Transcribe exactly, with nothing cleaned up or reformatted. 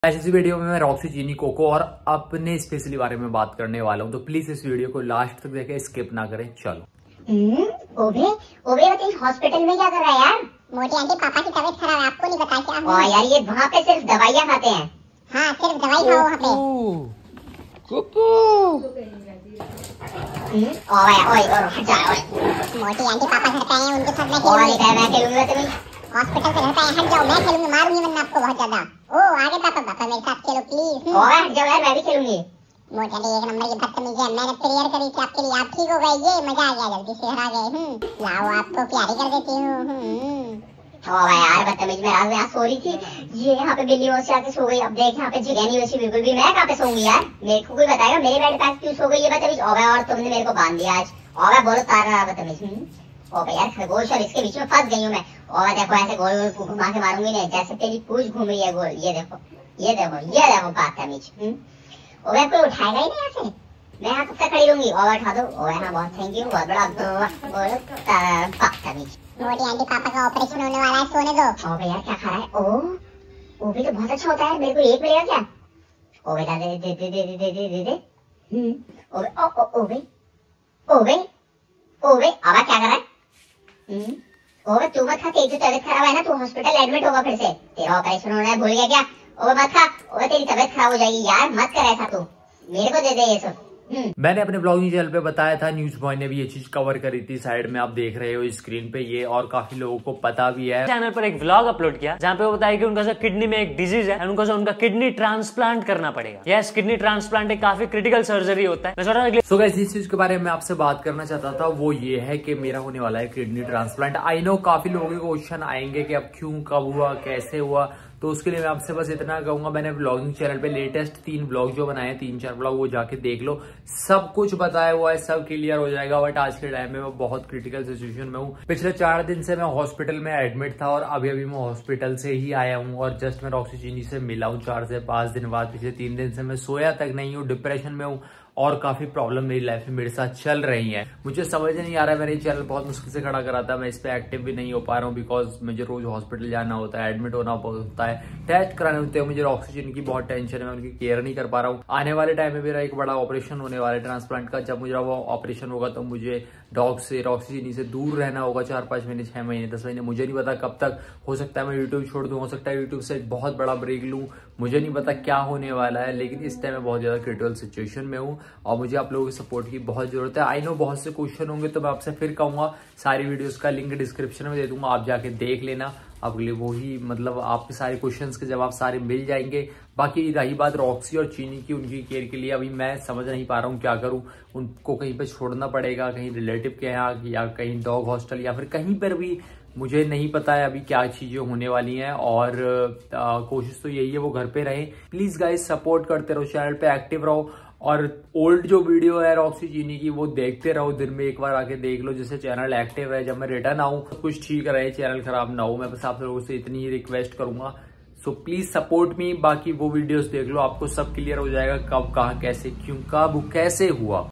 ऐसी वीडियो में मैं रॉक्सी, चीनी, कोको और अपने स्पेशली बारे में बात करने वाला हूँ, तो प्लीज इस वीडियो को लास्ट तक देखें, स्किप ना करें। चलो। हम्म, ओबे, ओबे बताइए हॉस्पिटल में क्या कर रहा है यार? मोटी आंटी पापा की तबीयत खराब है, आपको नहीं पता क्या? और यार ये वहाँ पे सिर्फ दवाइयाँ खाते हैं। हाँ सिर्फ दवाई खाओ वहाँ पे। कोको। ओए ओए और हट जा ओए। मोटी आंटी पापा घर पे आए हैं, उनके साथ मैं खेलूंगी। और मैं खेलूंगा तुम्हें। हॉस्पिटल से घर पे आए, हट जाओ, मैं खेलूंगी, मारूंगी वरना आपको बहुत ज्यादा। ओ आगे पापा, पापा मेरे साथ खेलो प्लीज। ओए हट जाओ यार, मैं भी खेलूंगी। मोटी आंटी एक नंबर की बदतमीजी है, मैंने प्रेयर करी थी आपके लिए, आप ठीक हो गए, ये मजा आ गया, जल्दी से घर आ गए। हम्म लाओ आपको प्यारी कर देती हूँ। हम्म ओ यार बदतमीज, मैं रात में सो रही थी, ये यहाँ पे बिल्ली वहाँ से आके सो गई। अब देख यहाँ पे जगह नहीं वैसी बिल्कुल भी, मैं कहाँ पे सोऊंगी यार? मेरे को कोई बताएगा मेरे बेड पे क्यों सो गई ये बदतमीज? ओबे और तुमने मेरे को बांध दिया आज। ओबे बोलो तारा बदतमीज। ओबे यार खरगोश और इसके बीच में फंस गई हूँ मैं। ओबे देखो ऐसे गोल गोल घुमा के मारूंगी नहीं, जैसे तेरी पूंछ घूम रही है गोल। ये देखो ये देखो ये देखो बदतमीज। ओबे कोई उठाएगा ही नहीं यहाँ से, मैं यहाँ कब तक खड़ी रहूंगी? ओबे उठा दो। ओबे हाँ बहुत थैंक यू, बहुत बड़ा बदतमीज। मोटी आंटी पापा का ऑपरेशन होने वाला है, सोने दो। ओबे यार क्या खा रहा है? ओ ओबे तो बहुत अच्छा होता है, मेरे को एक मिलेगा क्या? ओबे दे दे दे दे दे दे दे दे दे। हम्म ओबे ओ ओ ओबे ओबे ओबे अब क्या कर रहा है? हम्म ओबे तू मत खा, तेरी तो तबीयत खराब है ना, तू हॉस्पिटल एडमिट होगा फिर से, तेरा ऑपरेशन होना है, भूल गया क्या? ओबे मत खा, ओबे तेरी तबीयत खराब हो जाएगी यार, मत कर ऐसा, तू मेरे को दे दे ये सब। मैंने अपने ब्लॉगिंग चैनल पे बताया था, न्यूज बॉय ने भी ये चीज कवर करी थी, साइड में आप देख रहे हो स्क्रीन पे ये, और काफी लोगों को पता भी है। चैनल पर एक व्लॉग अपलोड किया जहाँ पे वो बताया कि उनका किडनी में एक डिजीज है, उनको उनका किडनी ट्रांसप्लांट करना पड़ेगा। यस, किडनी ट्रांसप्लांट एक काफी क्रिटिकल सर्जरी होता है। मैं सोच रहा था सो गाइस जिस चीज के बारे में आपसे बात करना चाहता था वो ये है कि मेरा होने वाला है किडनी ट्रांसप्लांट। आई नो काफी लोगों के क्वेश्चन आएंगे कि अब क्यों, कब हुआ, कैसे हुआ, तो उसके लिए मैं आपसे बस इतना कहूंगा, मैंने ब्लॉगिंग चैनल पे लेटेस्ट तीन ब्लॉग जो बनाए, तीन चार ब्लॉग, वो जाके देख लो, सब कुछ बताया हुआ है, सब क्लियर हो जाएगा। बट आज के टाइम में मैं बहुत क्रिटिकल सिचुएशन में हूँ। पिछले चार दिन से मैं हॉस्पिटल में एडमिट था और अभी अभी मैं हॉस्पिटल से ही आया हूँ और जस्ट मैं रॉक्सी, चीनी से मिला हूँ चार से पांच दिन बाद। पिछले तीन दिन से मैं सोया तक नहीं हूँ, डिप्रेशन में हूँ और काफी प्रॉब्लम मेरी लाइफ में मेरे साथ चल रही है। मुझे समझ नहीं आ रहा है, मैंने ये चैनल बहुत मुश्किल से खड़ा करा था, मैं इस पे एक्टिव भी नहीं हो पा रहा हूँ बिकॉज मुझे रोज हॉस्पिटल जाना होता है, एडमिट होना होता है, टेस्ट कराने होते हैं, मुझे ऑक्सीजन की बहुत टेंशन है, मैं उनकी केयर नहीं कर पा रहा हूँ। आने वाले टाइम में मेरा एक बड़ा ऑपरेशन होने वाला है ट्रांसप्लांट का। जब मुझे वो ऑपरेशन होगा तो मुझे डॉग से, रॉक्सी, चीनी से दूर रहना होगा चार पांच महीने, छह महीने, दस महीने, मुझे नहीं पता कब तक। हो सकता है मैं यूट्यूब छोड़ दूं, हो सकता है यूट्यूब से एक बहुत बड़ा ब्रेक लूं, मुझे नहीं पता क्या होने वाला है, लेकिन इस टाइम मैं बहुत ज्यादा क्रिटिकल सिचुएशन में हूँ और मुझे आप लोगों की सपोर्ट की बहुत जरूरत है। आई नो बहुत से क्वेश्चन होंगे, तो मैं आपसे फिर कहूंगा सारी वीडियोस का लिंक डिस्क्रिप्शन में दे दूंगा, आप जाके देख लेना। अगले वो ही मतलब आपके सारे क्वेश्चंस के जवाब सारे मिल जाएंगे। बाकी रही बात रॉक्सी और चीनी की, उनकी केयर के लिए अभी मैं समझ नहीं पा रहा हूँ क्या करूँ। उनको कहीं पे छोड़ना पड़ेगा, कहीं रिलेटिव के यहाँ, या कहीं डॉग हॉस्टल, या फिर कहीं पर भी, मुझे नहीं पता है अभी क्या चीजें होने वाली हैं। और आ, कोशिश तो यही है वो घर पे रहे। प्लीज गाइस सपोर्ट करते रहो, चैनल पे एक्टिव रहो और ओल्ड जो वीडियो है रॉक्सी, चीनी की वो देखते रहो, दिन में एक बार आके देख लो, जिससे चैनल एक्टिव है। जब मैं रिटर्न आऊँ कुछ ठीक रहे, चैनल खराब ना हो, मैं बस आप लोगों से इतनी ही रिक्वेस्ट करूंगा। So please support me. बाकी वो वीडियोस देख लो, आपको सब क्लियर हो जाएगा, कब, कहाँ, कैसे, क्यों, कब, कैसे हुआ।